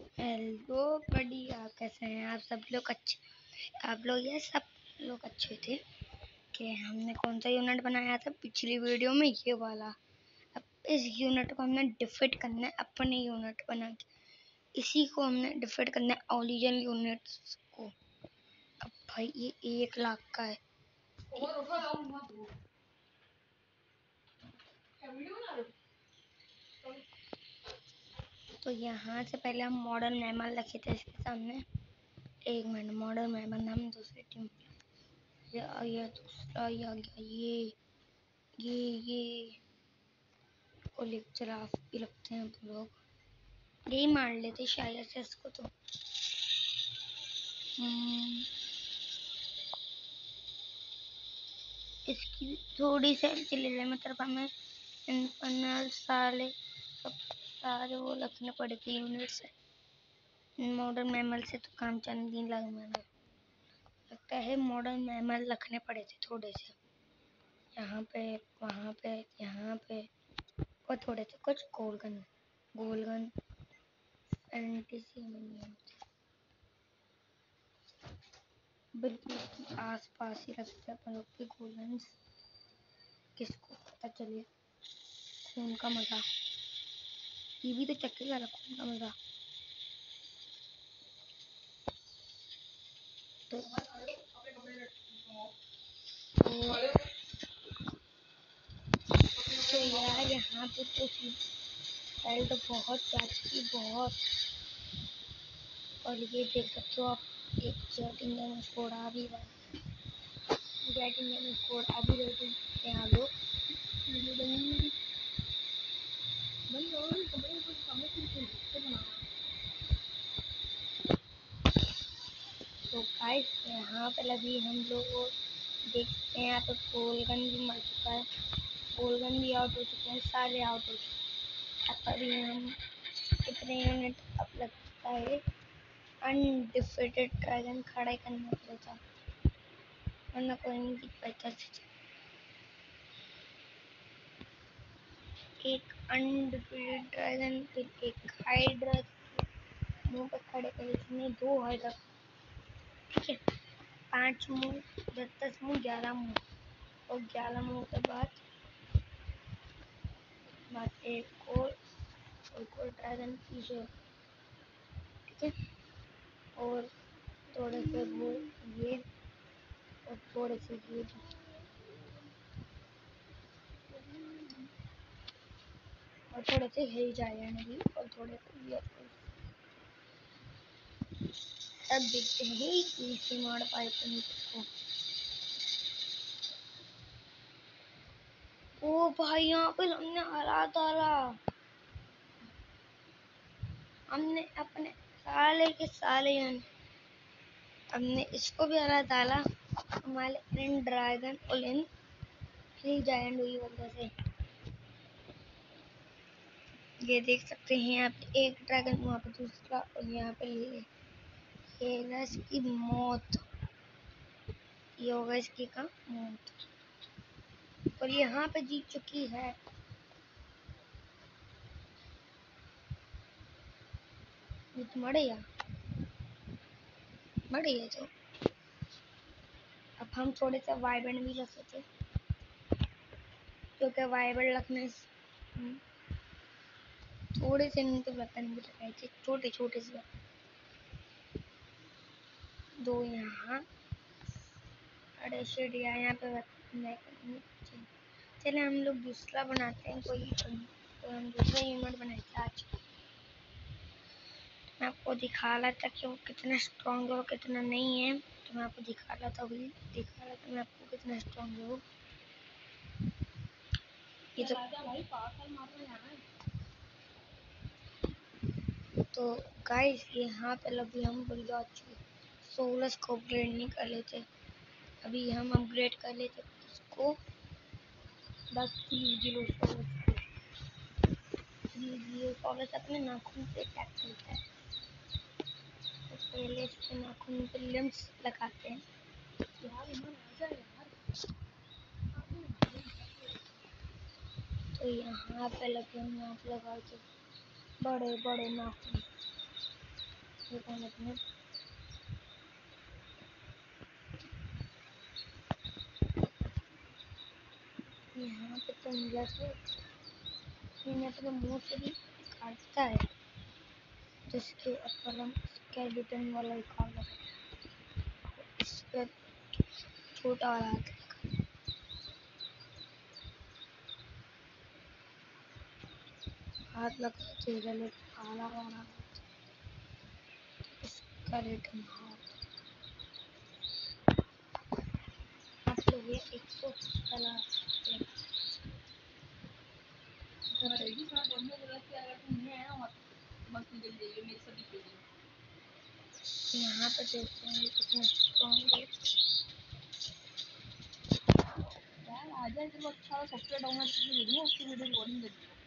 Hello बढ़िया, कैसे हैं आप सब लोग? अच्छे आप लोग? ये सब लोग अच्छे थे कि हमने कौन सा यूनिट बनाया था पिछली वीडियो में, ये वाला। अब इस यूनिट को हमने डिफीट करना है अपने यूनिट बना के। इसी को हमने डिफीट करना है ओरिजिनल यूनिट्स को। अब भाई ये 1 लाख का है। तो यहाँ से पहले हम मॉडर्न मैमल रखे थे इसके सामने। 1 मिनट, मॉडर्न मैमल हम दूसरी टीम ये दूसरा ये आ गया। ये को जिराफ भी लगते हैं हम लोग। यही मार लेते शायद से इसको तो। इसकी थोड़ी सेल्फी ले लें, मतलब हमें इनफर्नल सारे वो रखने पड़े थे यूनिट से। मॉडर्न मैमल से तो काम चल नहीं लगता है। मॉडर्न मैमल रखने पड़े थे थोड़े से, यहाँ पे, वहाँ पे, यहाँ पे, और थोड़े से कुछ गोलगन एंटीसीमियम बिल्कुल आस पास ही रखते हैं अपन लोग के गोलगन्स। किसको पता चले खून का मजा, ये भी तो चक्केगा ना खून का मजा। तो यार यहाँ पे तो स्टाइल तो बहुत चाची बहुत। और ये देख सकते हो आप, एक जेट इंजन स्कोर आ भी रहा है। जेट इंजन स्कोर आ भी रहे थे यहाँ लोग। तो गाइस यहाँ पे लगी हम लोग देखते हैं। यहाँ पे गोलगन भी मर चुका है, गोलगन भी आउट हो चुके हैं, सारे आउट हो चुके हैं। अब अभी हम कितने यूनिट अब लगता है अनडिफीटेड ड्रैगन खड़ा करना पड़ेगा, वरना कोई नहीं जीत पाता। एक अनडिफीटेड ड्रैगन, फिर एक हाइड्रा मुंह पे खड़े करे, इसमें 2 हाइड्रा, ठीक है। 5 मुंह, 10 मुंह, 11 मुंह, और 11 मुंह के बाद एक और ड्रैगन पीछे, ठीक है। और थोड़े से वो ये, और थोड़े से ये, और थोड़े से हिल जाएगा भी, और थोड़े से ये। अब देखते हैं इसे मार पाए को। ओ भाई यहाँ पे हमने हरा डाला, हमने अपने साले के साले हमने इसको भी हरा डाला। हमारे इन ड्रैगन और इन थ्री जायंट हुई वजह से। ये देख सकते हैं आप, एक ड्रैगन वहाँ पे, दूसरा, और यहाँ पे ये इसकी मौत, ये होगा इसकी का मौत, और यहाँ पे जीत चुकी है। ये तो मरे तो अब हम थोड़े से वाइब्रेंट भी रख सकते, क्योंकि वाइब्रेंट रखने थोड़े से नहीं तो वेपन भी लगाए थे, छोटे छोटे से 2 यहाँ। अरे शिट यार, यहाँ पे चले हम लोग दूसरा बनाते हैं कोई। तो हम दूसरा यूनिट बनाते आज। मैं आपको दिखा रहा था कि वो कितना स्ट्रॉन्ग है और कितना नहीं है। तो मैं आपको दिखा रहा था मैं आपको कितना स्ट्रॉन्ग है वो। ये तो गाइस यहाँ पे अभी हम बढ़िया 16 को अपग्रेड नहीं कर लेते, अभी हम अपग्रेड कर लेते इसको। बस 3 अपने नाखून पे अटैक करता है। तो पहले इसके नाखून पे लिम्स लगाते हैं। तो यहाँ पे लगे हम यहाँ पे लगा के बड़े बड़े नाखून, ये कौन अपने यहाँ पे तो मिला तो यहाँ पे तो मुंह से भी काटता है, जिसके ऊपर हम स्केलेटन वाला निकाल रहे हैं। इस पर छोटा वाला हाथ लगा चेहरा में काला वाला स्केलेटन हाथ। आप लोग ये 100 वाला यहाँ पे देखते हैं कितना स्ट्रॉन्ग है। यार आ जाए, तेरे को अच्छा सॉफ्टवेयर डाउनलोड करके दे दूंगा, उसकी वीडियो रिकॉर्डिंग कर दूंगा।